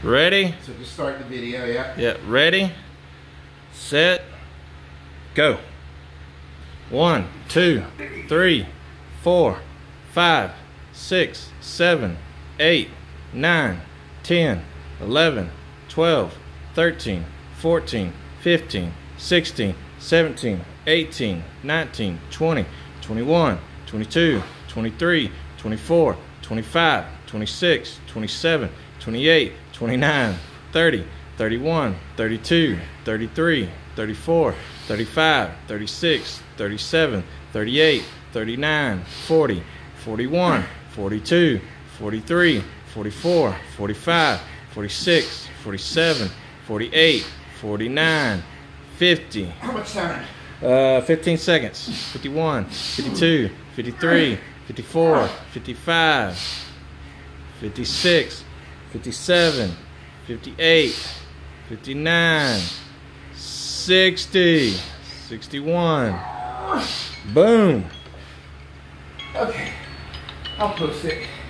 Ready? So just start the video, yeah? Yeah, ready, set, go. 1, 2, 3, 4, 5, 6, 7, 8, 9, 10, 11, 12, 13, 14, 15, 16, 17, 18, 19, 20, 21, 22, 23, 24, 25, 26, 27, 28, 29, 30, 31, 32, 33, 34, 35, 36, 37, 38, 39, 40, 41, 42, 43, 44, 45, 46, 47, 48, 49, 50. How much time? 15 seconds. 51, 52, 53, 54, 55, 56, 57, 58, 59, 60, 61. Boom. Okay, I'll post it.